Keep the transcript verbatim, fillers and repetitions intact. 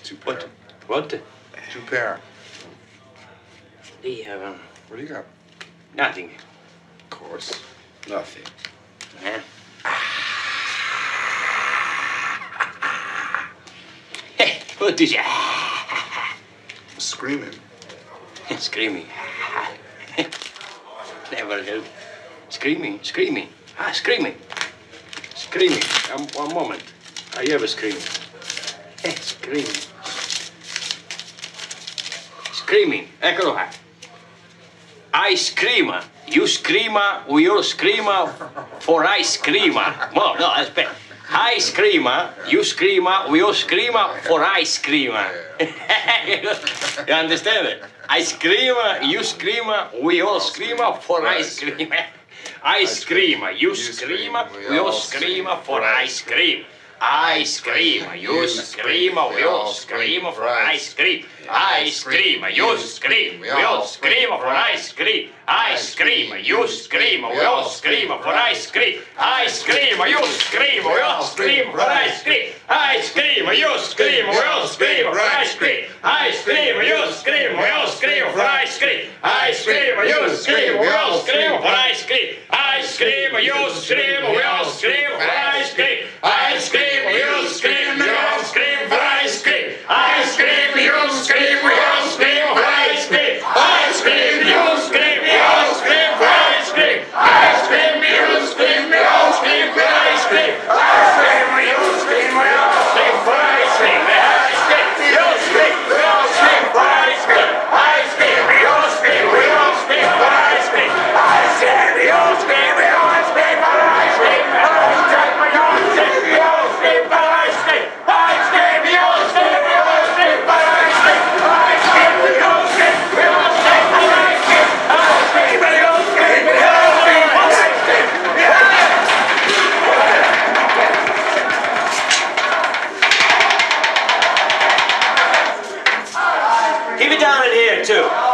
Two pair. What? What? Two pair. The, um, What do you got? nothing. Of course. Nothing. Huh? Hey, what is it? Screaming. Screaming. Never heard. Screaming, screaming. Ah, screaming. Screaming. Um, one moment. I have a screaming. Eh, screaming. Screaming. Eccolo qua. I scream. You scream. We all scream for ice cream. No, no, aspetta. I scream. You scream. We all scream for ice cream. You understand it? I scream. You scream. We all scream for ice cream. I scream. You scream. We all scream for ice cream. I scream, you scream, we all scream for ice cream. I scream, you scream, we all scream for ice cream. I scream, you scream, we all scream for ice cream. I scream, you scream, we all scream for ice cream. I scream, you scream, we all scream for ice cream. I scream, you scream, we all scream for ice cream. I scream, you scream, we all scream for ice cream. I scream, you scream, we all scream for ice cream. I scream, you scream, we all scream for ice cream. I scream, you scream, we all scream for ice cream. I scream, you scream, we all scream for ice cream. I scream, you scream, we all scream for ice cream. I scream, you scream, we all scream for ice cream. I scream, you scream, we all scream for ice cream. I scream, you scream, we all scream for ice cream. I scream, you scream, we all scream for ice cream. I scream, you scream, we all scream for ice cream. I scream, you scream, we all scream for ice cream. I scream, you scream, we all scream for ice cream. I scream, you scream, we all scream for ice cream. Keep it down in here, too.